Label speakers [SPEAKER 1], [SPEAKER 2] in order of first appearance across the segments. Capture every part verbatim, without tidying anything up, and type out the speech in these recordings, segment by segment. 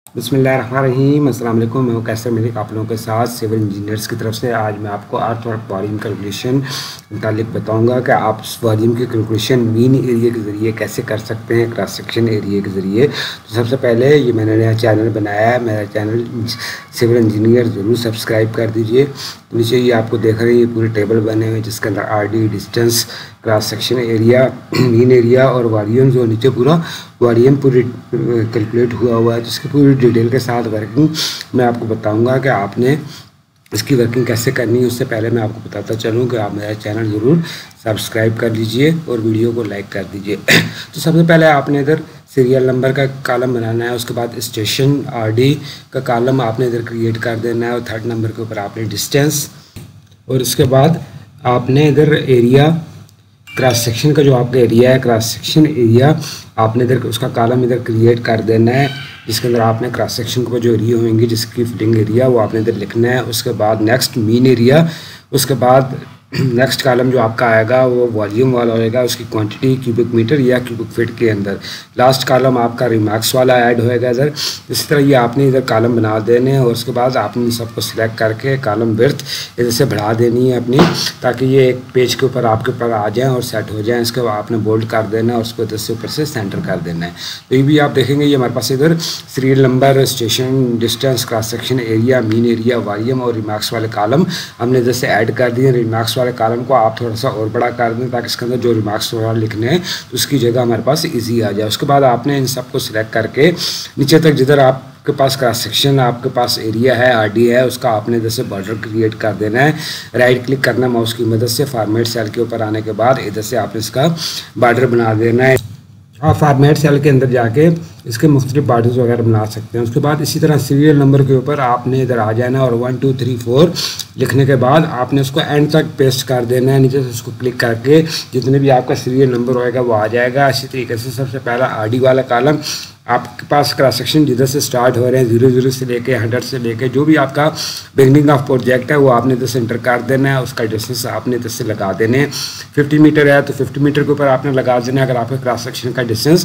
[SPEAKER 1] बिस्मिल्लाहिर्रहमानिर्रहीम। अस्सलाम वालेकुम। मैं हूं कैसर मलिक आप लोगों के साथ सिविल इंजीनियर्स की तरफ से। आज मैं आपको अर्थ और वॉल्यूम कैलकुलेशन मुतालिक बताऊंगा कि आप वॉल्यूम की कैलकुलेशन मीन एरिया के ज़रिए कैसे कर सकते हैं, क्रॉस सेक्शन एरिया के ज़रिए। तो सबसे पहले ये मैंने नया चैनल बनाया है, मेरा चैनल सिविल इंजीनियर ज़रूर सब्सक्राइब कर दीजिए। तो नीचे ये आपको देख रहे हैं, ये पूरे टेबल बने हुए जिसके अंदर R D, distance, cross section area, mean area और वॉल्यूम, जो नीचे पूरा वॉल्यूम पूरी कैलकुलेट हुआ हुआ है, जिसकी पूरी डिटेल के साथ वर्किंग मैं आपको बताऊंगा कि आपने इसकी वर्किंग कैसे करनी है। उससे पहले मैं आपको बताता चलूँ कि आप मेरा चैनल ज़रूर सब्सक्राइब कर लीजिए और वीडियो को लाइक कर दीजिए। तो सबसे पहले आपने इधर सीरियल नंबर का कॉलम बनाना है, उसके बाद स्टेशन आरडी का कॉलम आपने इधर क्रिएट कर देना है और थर्ड नंबर के ऊपर आपने डिस्टेंस, और उसके बाद आपने इधर एरिया, क्रॉस सेक्शन का जो आपका एरिया है, क्रॉस सेक्शन एरिया आपने इधर उसका कॉलम इधर क्रिएट कर देना है, जिसके अंदर आपने क्रॉस सेक्शन के ऊपर जो एरिया होंगे जिसकी फिटिंग एरिया वो आपने इधर लिखना है। उसके बाद नेक्स्ट मीन एरिया, उसके बाद नेक्स्ट कॉलम जो आपका आएगा वो वॉल्यूम वाला होएगा, उसकी क्वांटिटी क्यूबिक मीटर या क्यूबिक फीट के अंदर। लास्ट कॉलम आपका रिमार्क्स वाला ऐड होएगा इधर। इसी तरह ये आपने इधर कॉलम बना देने हैं और उसके बाद आपने सबको सिलेक्ट करके कॉलम विड्थ इधर से बढ़ा देनी है अपनी, ताकि ये एक पेज के ऊपर आपके ऊपर आ जाए और सेट हो जाए। इसके बाद आपने बोल्ड कर देना है और उसको इधर से ऊपर से सेंटर कर देना है। तो ये भी आप देखेंगे, ये हमारे पास इधर serial number, station, distance, cross section area, mean area, volume और रिमार्क्स वाले कॉलम हमने इधर से ऐड कर दिए। रिमार्क्स वाले कॉलम को आप थोड़ा सा और बड़ा कर दें ताकि इसके अंदर जो रिमार्क्स वगैरह लिखने हैं तो उसकी जगह हमारे पास इजी आ जाए। उसके बाद आपने इन सबको सिलेक्ट करके नीचे तक जिधर आपके पास क्रॉस सेक्शन, आपके पास एरिया है, आरडी है, उसका आपने इधर से बॉर्डर क्रिएट कर देना है। राइट क्लिक करना माउस की मदद से, फॉर्मेट सेल के ऊपर आने के बाद इधर से आपने इसका बॉर्डर बना देना है। आप फॉर्मेट सेल के अंदर जाके इसके मुख्तलिफ बॉर्डर्स वगैरह बना सकते हैं। उसके बाद इसी तरह सीरियल नंबर के ऊपर आपने इधर आ जाना और वन टू थ्री फोर लिखने के बाद आपने उसको एंड तक पेस्ट कर देना है। नीचे से उसको क्लिक करके जितने भी आपका सीरियल नंबर होएगा वो आ जाएगा। इसी तरीके से सबसे पहला आरडी वाला कॉलम, आपके पास क्रॉस सेक्शन जिधर से स्टार्ट हो रहे हैं, जीरो जीरो से लेके हंड्रेड से लेके जो भी आपका बिगनिंग ऑफ प्रोजेक्ट है वो आपने इधर से एंटर कर देना है। उसका डिस्टेंस आपने इधर से लगा देने हैं। फिफ्टी मीटर है तो फिफ्टी मीटर के ऊपर आपने लगा देना है। अगर आपके क्रॉस सेक्शन का डिस्टेंस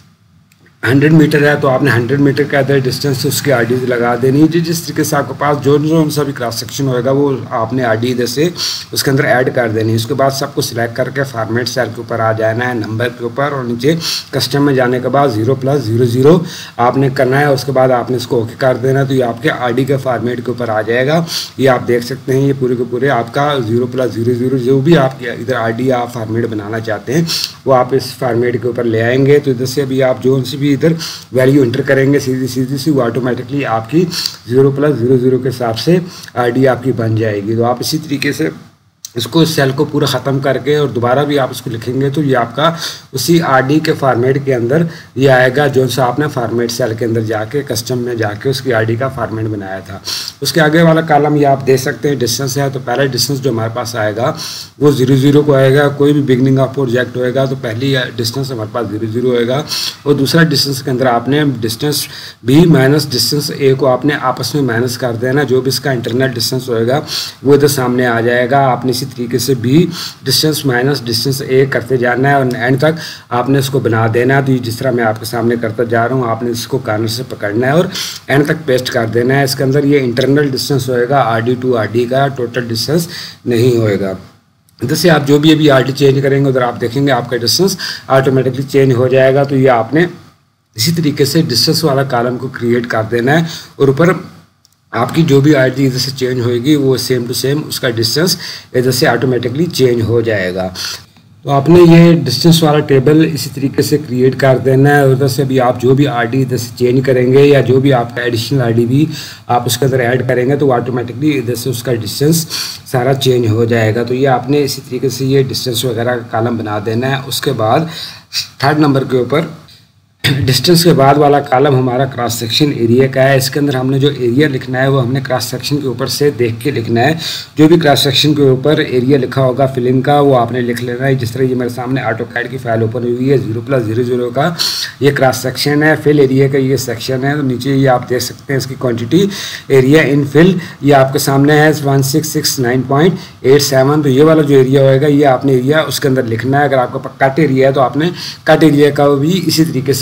[SPEAKER 1] हंड्रेड मीटर है तो आपने हंड्रेड मीटर का अदर डिस्टेंस उसकी आर डी लगा देनी है। जिस जिस तरीके से आपके पास जो जो सा भी क्रॉस सेक्शन होएगा वो आपने आर डी इधर से उसके अंदर ऐड कर देनी है। उसके बाद सबको सिलेक्ट करके फॉर्मेट सेल के ऊपर आ जाना है, नंबर के ऊपर, और नीचे कस्टम में जाने के बाद जीरो प्लस जीरो जीरो आपने करना है। उसके बाद आपने इसको ओके कर देना, तो ये आपके आर डी के फॉर्मेट के ऊपर आ जाएगा। ये आप देख सकते हैं, ये पूरे के पूरे आपका जीरो प्लस जीरो जीरो जो भी आप इधर आर डी आप फॉर्मेट बनाना चाहते हैं वो आप इस फॉर्मेट के ऊपर ले आएंगे। तो इधर से अभी आप जो सी भी इधर वैल्यू एंटर करेंगे सीधी सीधी सी वो ऑटोमेटिकली आपकी जीरो प्लस जीरो जीरो के हिसाब से आरडी आपकी बन जाएगी। तो आप इसी तरीके से इसको सेल को पूरा ख़त्म करके और दोबारा भी आप इसको लिखेंगे तो ये आपका उसी आरडी के फॉर्मेट के अंदर ये आएगा जो सा आपने फॉर्मेट सेल के अंदर जाके कस्टम में जाके उसकी आरडी का फॉर्मेट बनाया था। उसके आगे वाला कॉलम ये आप दे सकते हैं, डिस्टेंस है तो पहला डिस्टेंस जो हमारे पास आएगा वो जीरो जीरो को आएगा। कोई भी बिगनिंग ऑफ प्रोजेक्ट होएगा तो पहली डिस्टेंस हमारे पास जीरो जीरो होएगा और दूसरा डिस्टेंस के अंदर आपने distance B minus distance A को आपने आपस में माइनस कर देना। जो भी इसका इंटरनल डिस्टेंस होएगा वो इधर सामने आ जाएगा। आपने इसी तरीके से B distance minus distance A करते जाना है और एंड तक आपने इसको बना देना है। तो जिस तरह मैं आपके सामने करता जा रहा हूँ आपने इसको कॉर्नर से पकड़ना है और एंड तक पेस्ट कर देना है। इसके अंदर ये इंटरनल डिस्टेंस होएगा R D to R D का, टोटल डिस्टेंस नहीं होएगा। जैसे आप जो भी अभी आर डी चेंज करेंगे उधर आप देखेंगे आपका डिस्टेंस ऑटोमेटिकली चेंज हो जाएगा। तो ये आपने इसी तरीके से डिस्टेंस वाला कॉलम को क्रिएट कर देना है और ऊपर आपकी जो भी आर डी इधर से चेंज होएगी वो सेम टू सेम उसका डिस्टेंस इधर से ऑटोमेटिकली चेंज हो जाएगा। तो आपने ये डिस्टेंस वाला टेबल इसी तरीके से क्रिएट कर देना है। उधर से भी आप जो भी आर डी इधर से चेंज करेंगे या जो भी आपका एडिशनल आर डी भी आप उसके अंदर ऐड करेंगे तो ऑटोमेटिकली इधर से उसका डिस्टेंस सारा चेंज हो जाएगा। तो ये आपने इसी तरीके से ये डिस्टेंस वगैरह का कॉलम बना देना है। उसके बाद थर्ड नंबर के ऊपर डिस्टेंस के बाद वाला कॉलम हमारा क्रॉस सेक्शन एरिया का है। इसके अंदर हमने जो एरिया लिखना है वो हमने क्रॉस सेक्शन के ऊपर से देख के लिखना है। जो भी क्रॉस सेक्शन के ऊपर एरिया लिखा होगा फिलिंग का वो आपने लिख लेना है। जिस तरह ये मेरे सामने ऑटोकैड की फाइल ओपन हुई है, जीरो प्लस जीरो जीरो का ये क्रॉस सेक्शन है, फिल एरिया का ये सेक्शन है। तो नीचे ये आप देख सकते हैं इसकी क्वान्टिटी एरिया इन फिल ये आपके सामने है one six six nine point eight seven. तो ये वाला जो एरिया होएगा ये आपने एरिया उसके अंदर लिखना है। अगर आपका कट एरिया है तो आपने कट एरिया का भी इसी तरीके से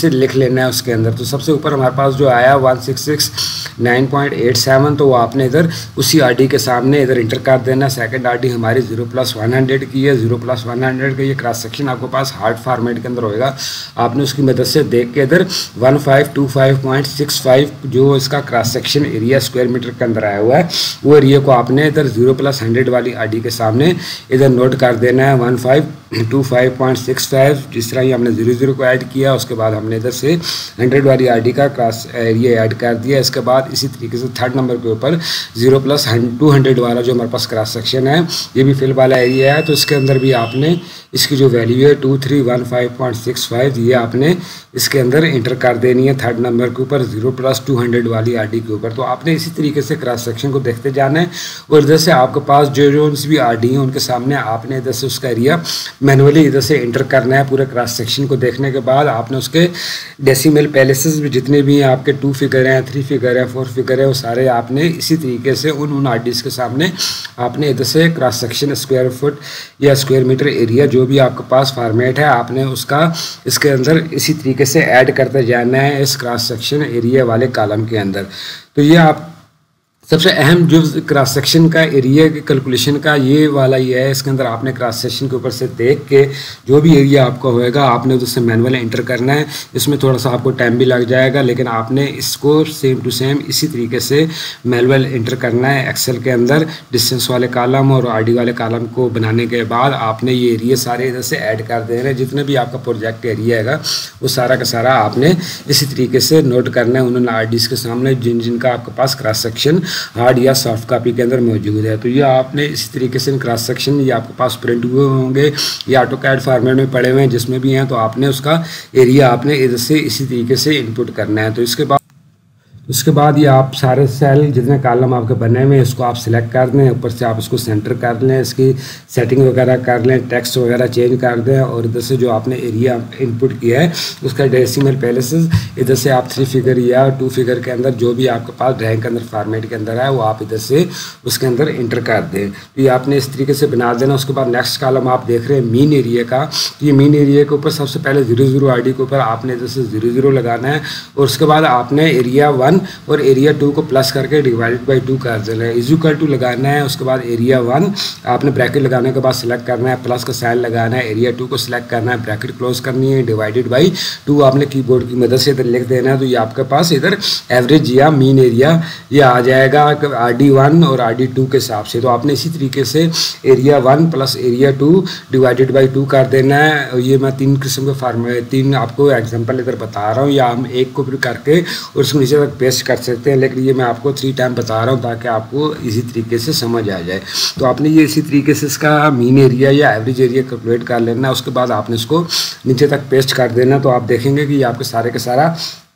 [SPEAKER 1] से लिख लेना है उसके अंदर। तो सबसे ऊपर हमारे पास जो आया one six six nine point eight seven, तो वो आपने इधर उसी आर डी के सामने इधर इंटर कर देना। सेकंड आर डी हमारी जीरो प्लस वन हंड्रेड की है, जीरो प्लस वन हंड्रेड का ये क्रॉस सेक्शन आपके पास हार्ड फॉर्मेट के अंदर होएगा। आपने उसकी मदद से देख के इधर one five two five point six five जो इसका cross section area square metre के अंदर आया हुआ है, वो एरिया को आपने इधर जीरो प्लस हंड्रेड वाली आर डी के सामने इधर नोट कर देना है one five two five point six five. जिस तरह ही हमने जीरो जीरो को ऐड किया, उसके बाद हमने इधर से हंड्रेड वाली आर डी का क्रॉस एरिया ऐड कर दिया। इसके बाद इसी तरीके से थर्ड नंबर के ऊपर जीरो प्लस टू हंड्रेड वाला जो हमारे पास क्रॉस सेक्शन है, ये भी फिल वाला एरिया है, तो इसके अंदर भी आपने इसकी जो वैल्यू है two three one five point six five ये आपने इसके अंदर इंटर कर देनी है थर्ड नंबर के ऊपर जीरो प्लस टू हंड्रेड वाली आर डी के ऊपर। तो आपने इसी तरीके से क्रॉस सेक्शन को देखते जाना है और इधर से आपके पास जो जो भी आर डी हैं उनके सामने आपने इधर से उसका एरिया मैनुअली इधर से इंटर करना है। पूरे क्रॉस सेक्शन को देखने के बाद आपने उसके डेसिमल पैलेसेस भी जितने भी हैं आपके टू फिगर हैं, थ्री फिगर है, फोर फिगर है, वो सारे आपने इसी तरीके से उन उन आर डीज के सामने आपने इधर से क्रॉस सेक्शन स्क्वायर फुट या स्क्वायर मीटर एरिया जो भी आपके पास फॉर्मेट है आपने उसका इसके अंदर इसी तरीके से ऐड करते जाना है इस क्रॉस सेक्शन एरिया वाले कॉलम के अंदर। तो ये आप सबसे अहम जो क्रॉस सेक्शन का एरिया की कैलकुलेशन का ये वाला ये है, इसके अंदर आपने क्रॉस सेक्शन के ऊपर से देख के जो भी एरिया आपका होएगा आपने उससे मैनुअल एंटर करना है। इसमें थोड़ा सा आपको टाइम भी लग जाएगा, लेकिन आपने इसको सेम टू सेम इसी तरीके से मैनुअल एंटर करना है एक्सेल के अंदर। डिस्टेंस वाले कॉलम और आर डी वाले कॉलम को बनाने के बाद आपने ये एरिया सारे इधर से ऐड कर देना है। जितने भी आपका प्रोजेक्ट एरिया है वो सारा का सारा आपने इसी तरीके से नोट करना है उन्होंने आर डीज के सामने जिन जिनका आपके पास क्रॉस सेक्शन हार्ड या सॉफ्ट कॉपी के अंदर मौजूद है। तो ये आपने इसी तरीके से क्रॉस सेक्शन ये आपके पास प्रिंट हुए होंगे या ऑटो कैड फॉर्मेट में पड़े हुए हैं, जिसमें भी हैं, तो आपने उसका एरिया आपने इधर से इसी तरीके से इनपुट करना है। तो इसके बाद उसके बाद ये आप सारे सेल जितने कॉलम आपके बने हुए हैं इसको आप सिलेक्ट कर दें, ऊपर से आप इसको सेंटर कर लें, इसकी सेटिंग वगैरह कर लें, टेक्स्ट वगैरह चेंज कर दें और इधर से जो आपने एरिया इनपुट किया है उसका डेसिमल पैलेसेस इधर से आप थ्री फिगर या टू फिगर के अंदर जो भी आपके पास ड्राइंग के अंदर फॉर्मेट के अंदर है वो आप इधर से उसके अंदर इंटर कर दें। तो ये आपने इस तरीके से बना देना। उसके बाद नेक्स्ट कॉलम आप देख रहे हैं मीन एरिया का, ये मीन एरिया के ऊपर सबसे पहले जीरो जीरो आर डी के ऊपर आपने इधर से जीरो जीरो लगाना है और उसके बाद आपने एरिया वन और एरिया टू को प्लस करके डिवाइडेड बाई टू कर देना है, इज इक्वल टू लगाना है। उसके बाद एरिया वन आपने ब्रैकेट लगाने के बाद सिलेक्ट करना है, प्लस का साइन लगाना है, एरिया टू को सिलेक्ट करना है, ब्रैकेट क्लोज करनी है, डिवाइडेड बाई टू आपने कीबोर्ड की मदद से इधर लिख देना है। तो ये आपके पास इधर एवरेज या मीन एरिया ये आ जाएगा आर डी वन और आर डी टू के हिसाब से। तो आपने इसी तरीके से area one plus area two divided by two कर देना है। ये मैं तीन किस्म के फार्मे तीन आपको एग्जाम्पल इधर बता रहा हूँ, या हम एक को भी करके और उसको नीचे तक पेस्ट कर सकते हैं, लेकिन ये मैं आपको थ्री टाइम बता रहा हूँ ताकि आपको इसी तरीके से समझ आ जाए। तो आपने ये इसी तरीके से इसका मीन एरिया या एवरेज एरिया कैलकुलेट कर लेना, उसके बाद आपने इसको नीचे तक पेस्ट कर देना। तो आप देखेंगे कि ये आपके सारे के सारा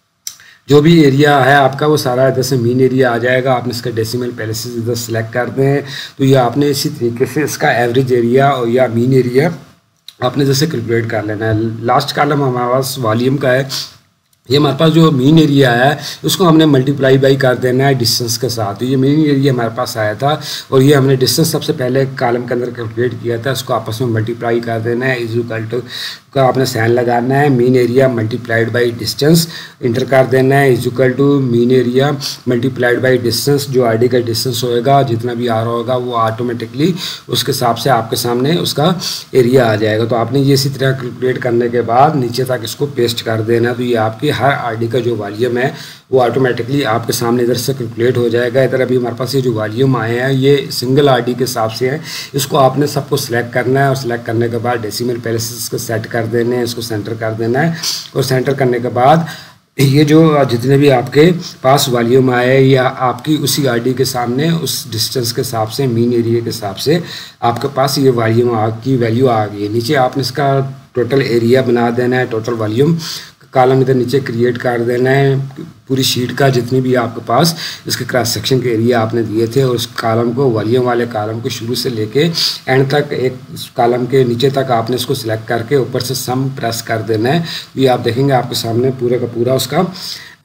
[SPEAKER 1] जो भी एरिया है आपका वो सारा इधर से मीन एरिया आ जाएगा। आपने इसका डेसिमल पैलेसेस इधर सेलेक्ट कर दें। तो ये आपने इसी तरीके से इसका एवरेज एरिया और या मीन एरिया आपने जैसे कैलकुलेट कर लेना है। लास्ट कॉलम हमारे पास वॉल्यूम का है, ये हमारे पास जो मीन एरिया है उसको हमने मल्टीप्लाई बाई कर देना है डिस्टेंस के साथ। तो ये मीन एरिया हमारे पास आया था और ये हमने डिस्टेंस सबसे पहले कॉलम के अंदर कैलकुलेट किया था, उसको आपस में मल्टीप्लाई कर देना है, इज इक्वल टू का आपने साइन लगाना है, mean area multiplied by distance enter कर देना है, is equal to mean area multiplied by distance. जो आर डी का डिस्टेंस होएगा जितना भी आ रहा होगा वो ऑटोमेटिकली उसके हिसाब से आपके सामने उसका एरिया आ जाएगा। तो आपने ये इसी तरह कैलकुलेट करने के बाद नीचे तक इसको पेस्ट कर देना। तो ये आपकी हर आर डी का जो वॉल्यूम है वो ऑटोमेटिकली आपके सामने इधर से कैलकुलेट हो जाएगा। इधर अभी हमारे पास ये जो वॉल्यूम आए हैं ये सिंगल आर डी के हिसाब से है, इसको आपने सबको सिलेक्ट करना है और सिलेक्ट करने के बाद डेसिमल पैलेसेस को सेट कर देने हैं, इसको सेंटर कर देना है और सेंटर करने के बाद ये जो जितने भी आपके पास वॉल्यूम आए या आपकी उसी आर डी के सामने उस डिस्टेंस के हिसाब से मीन एरिया के हिसाब से आपके पास ये वॉल्यूम की वैल्यू आ गई है। नीचे आपने इसका टोटल एरिया बना देना है, टोटल वॉल्यूम कॉलम इधर नीचे क्रिएट कर देना है पूरी शीट का, जितनी भी आपके पास इसके क्रॉस सेक्शन के एरिया आपने दिए थे और उस कॉलम को वॉल्यूम वाले कॉलम को शुरू से लेके एंड तक एक कॉलम के नीचे तक आपने इसको सिलेक्ट करके ऊपर से सम प्रेस कर देना है। ये आप देखेंगे आपके सामने पूरे का पूरा उसका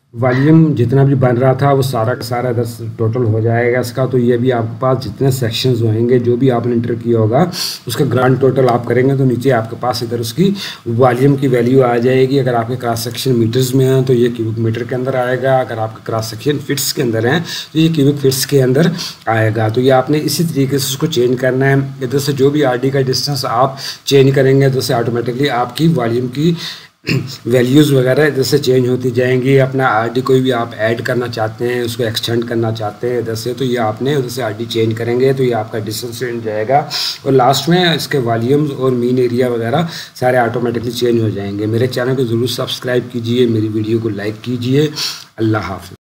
[SPEAKER 1] वॉल्यूम जितना भी बन रहा था वो सारा का सारा दस टोटल हो जाएगा इसका। तो ये भी आपके पास जितने सेक्शंस होंगे जो भी आपने इंटर किया होगा उसका ग्रांड टोटल आप करेंगे तो नीचे आपके पास इधर उसकी वॉल्यूम की वैल्यू आ जाएगी। अगर आपके क्रॉस सेक्शन मीटर्स में है तो ये क्यूबिक मीटर के अंदर आएगा, अगर आपके क्रॉस सेक्शन फिट्स के अंदर है तो ये क्यूबिक फिट्स के अंदर आएगा। तो ये आपने इसी तरीके से उसको चेंज करना है। इधर से जो भी आर डी का डिस्टेंस आप चेंज करेंगे तो उससे ऑटोमेटिकली आपकी वॉल्यूम की वैल्यूज़ वगैरह जैसे चेंज होती जाएंगी। अपना आरडी कोई भी आप ऐड करना चाहते हैं, उसको एक्सटेंड करना चाहते हैं इधर से, तो ये आपने उधर से आरडी चेंज करेंगे तो ये आपका डिस्टेंस चेंज जाएगा और लास्ट में इसके वॉल्यूम्स और मीन एरिया वगैरह सारे ऑटोमेटिकली चेंज हो जाएंगे। मेरे चैनल को ज़रूर सब्सक्राइब कीजिए, मेरी वीडियो को लाइक कीजिए। अल्लाह हाफ़िज़।